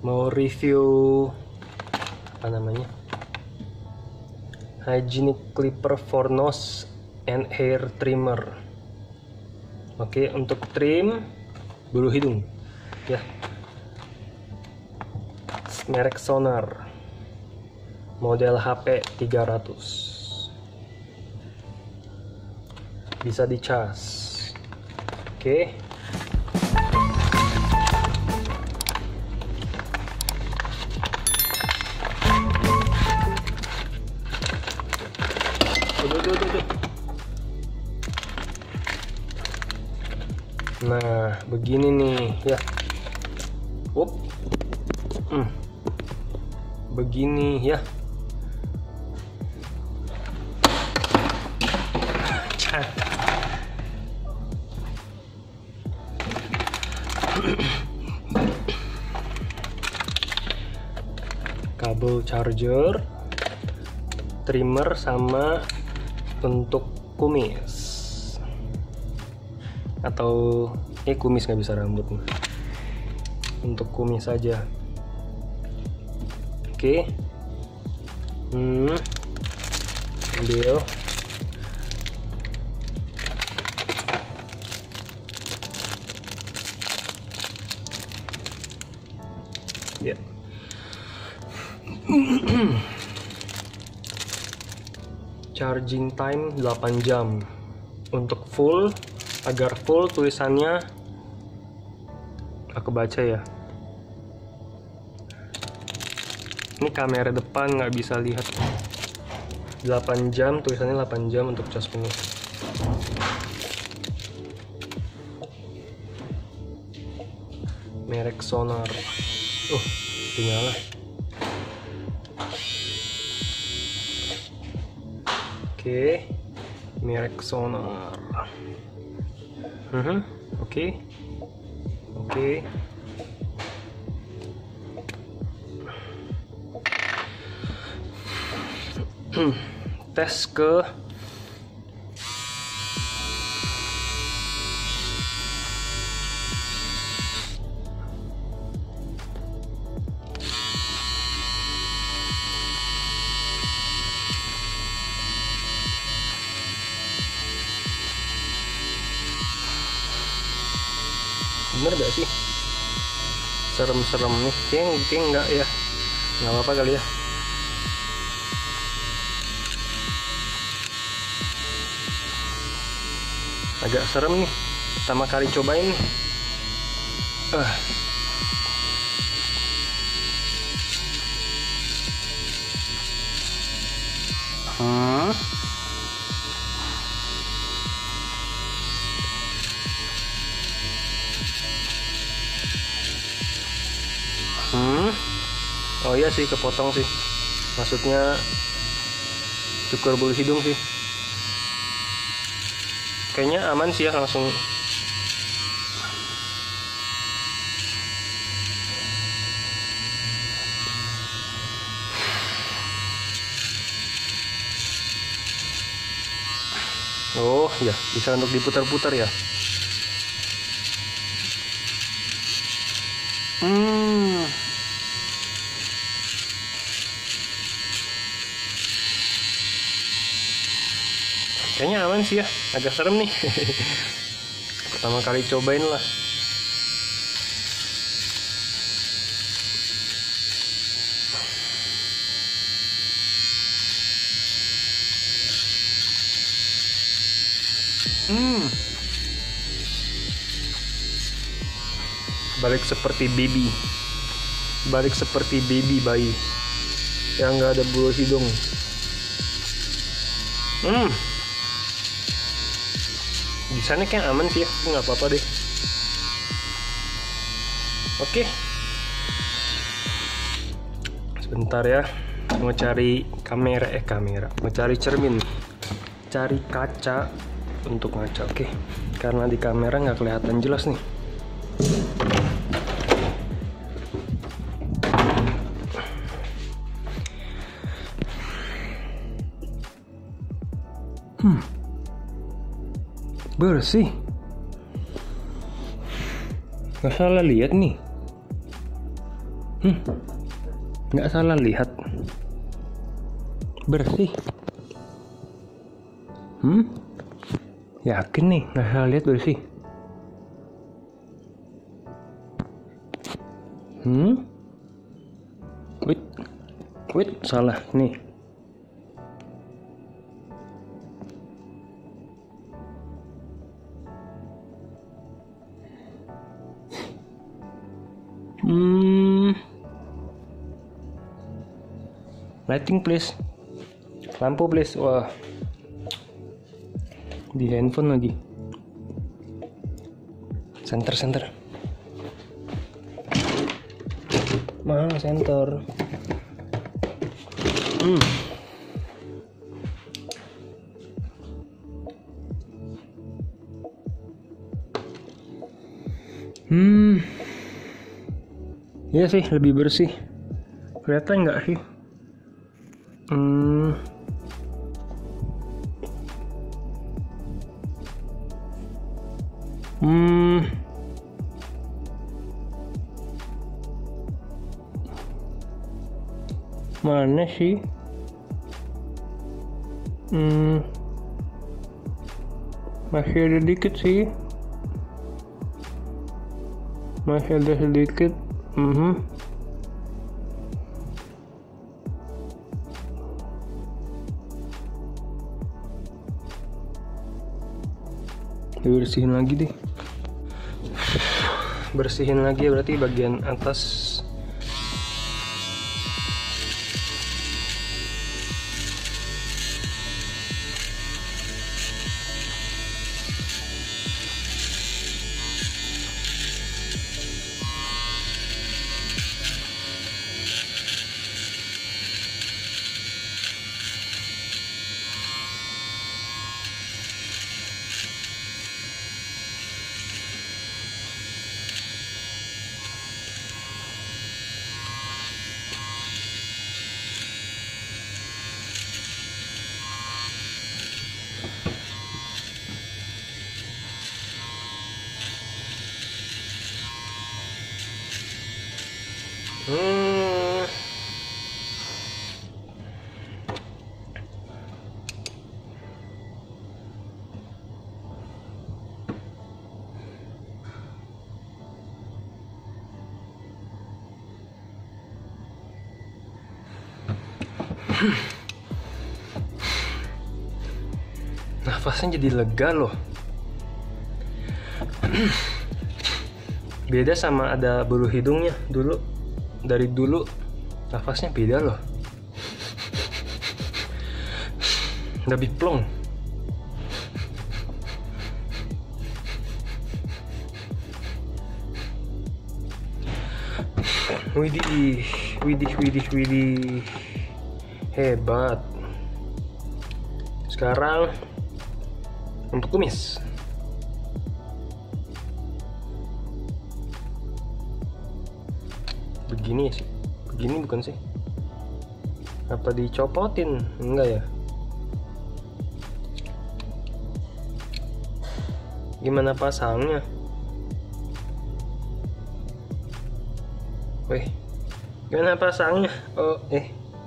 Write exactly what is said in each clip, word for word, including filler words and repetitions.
mau review apa namanya, hygienic clipper for nose and hair trimmer. Oke, untuk trim bulu hidung ya, merek Sonar, model H P tiga ratus, bisa dicas. Oke, nah begini nih ya. Up. Hmm. Begini ya. Kabel charger, trimmer, sama untuk kumis atau eh kumis nggak bisa rambut nih, untuk kumis saja. Oke, hmm, ambil ya. Charging time delapan jam. Untuk full, agar full tulisannya aku baca ya. Ini kamera depan nggak bisa lihat. delapan jam, tulisannya delapan jam untuk cas penuh. Merek Sonar. Oh, nyala. Oke, merek Sonar. Uh-huh. Oke, oke. Tes ke bener gak sih? Serem-serem nih, kayak, kayak enggak ya, nggak apa-apa kali ya. Agak serem nih, pertama kali cobain nih. Uh. Hmm. Hmm. Oh iya sih, kepotong sih. Maksudnya cukur bulu hidung sih. Kayaknya aman sih ya, langsung. Oh ya, bisa untuk diputar-putar ya. Hmm. Kayaknya aman sih ya, agak serem nih. Pertama kali cobain lah. Hmm. Balik seperti baby. Balik seperti baby bayi yang nggak ada bulu hidung. Hmm. Desainnya kayak aman sih ya, nggak apa-apa deh. Oke, sebentar ya, mau cari kamera eh kamera, mau cari cermin, cari kaca untuk ngaca. Oke, karena di kamera nggak kelihatan jelas nih. Hmm. Bersih, nggak salah lihat nih. Hmm, nggak salah lihat. Bersih. Hmm, yakin nih nggak salah lihat bersih. Hmm, wait, wait, salah nih. Hmm, lighting please, lampu please. Wah, di handphone lagi. Center, center. Mana center? Hmm. Hmm. Iya sih, lebih bersih. Kelihatan nggak sih? Hmm. Hmm. Mana sih? Hmm. Masih ada dikit sih. Masih ada sedikit. Mhm. Bersihin lagi deh. Bersihin lagi berarti bagian atas. Hmm. Nafasnya jadi lega loh. Beda sama ada bulu hidungnya dulu. Dari dulu nafasnya beda loh. Lebih plong. Widih, widih, widih, widih. Hebat. Sekarang untuk kumis. Begini sih, begini bukan sih? Apa dicopotin? Enggak ya? Gimana pasangnya? Weh, gimana pasangnya? Oh, eh.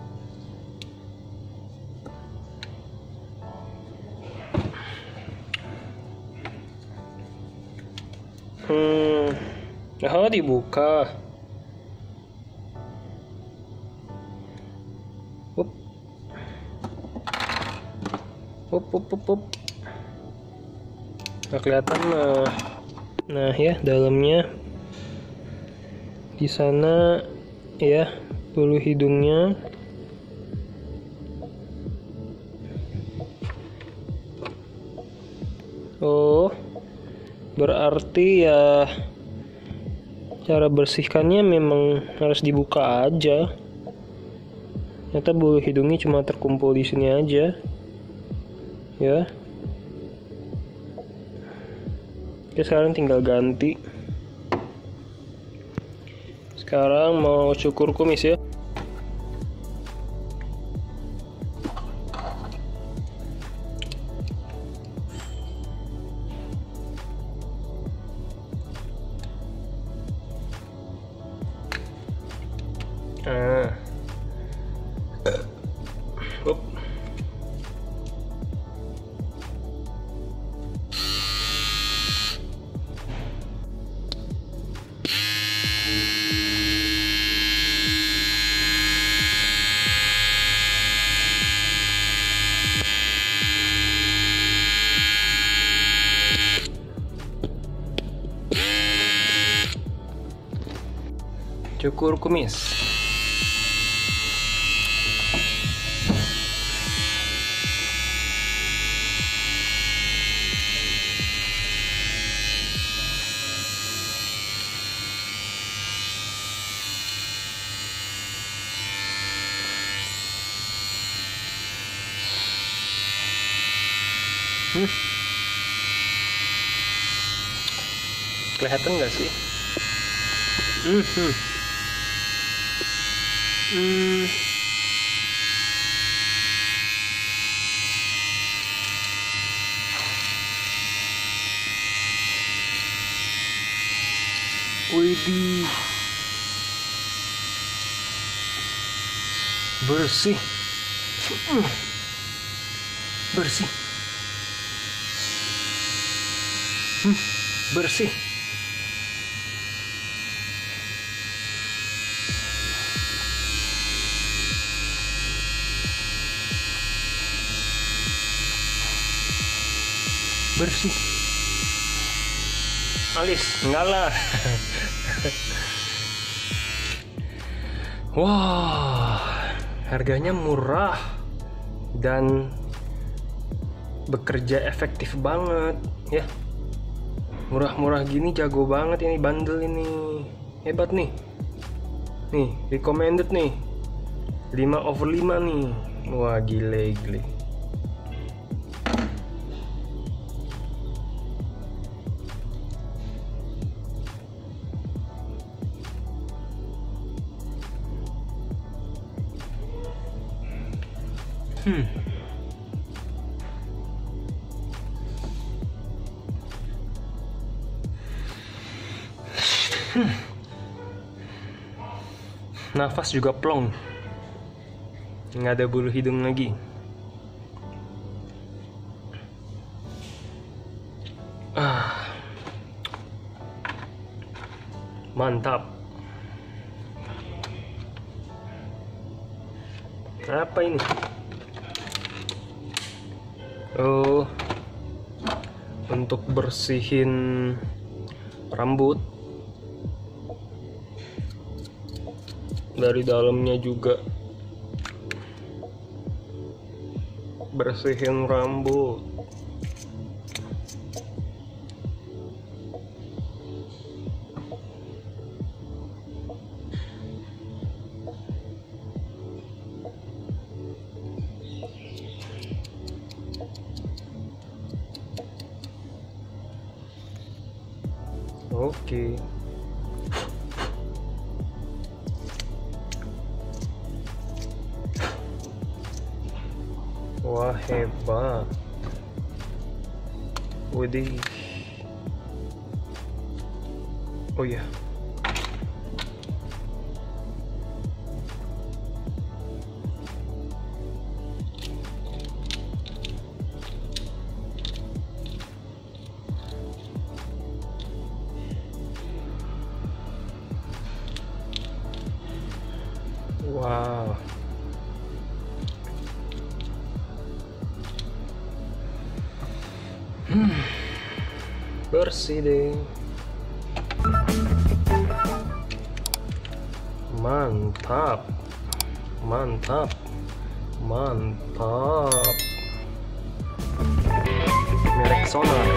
Hmm, oh dibuka. Up, up, up, up, up. Nggak kelihatan nah. Nah ya dalamnya di sana ya bulu hidungnya. Oh, berarti ya cara bersihkannya memang harus dibuka aja. Ternyata bulu hidungnya cuma terkumpul di sini aja. Ya. Oke, sekarang tinggal ganti. Sekarang mau cukur kumis ya. Ah. Up. Cukur kumis. Hmm. Kelihatan nggak sih? Hmm. hmm. Hmm. Widih, bersih, hmm. bersih, hmm. bersih. Bersih. Alis ngalah. Wah, harganya murah dan bekerja efektif banget ya. Murah-murah gini jago banget ini bundle ini. Hebat nih. Nih, recommended nih. lima over lima nih. Wah, gile gile. Hmm. Hmm. Nafas juga plong. Nggak ada bulu hidung lagi. Ah. Mantap. Apa ini? Oh, untuk bersihin rambut dari dalamnya juga bersihin rambut. Oke. Wah, hebat. Widih. Oh ya. Wow. Hmm. Bersih deh. Mantap. Mantap. Mantap. Merek Sonar.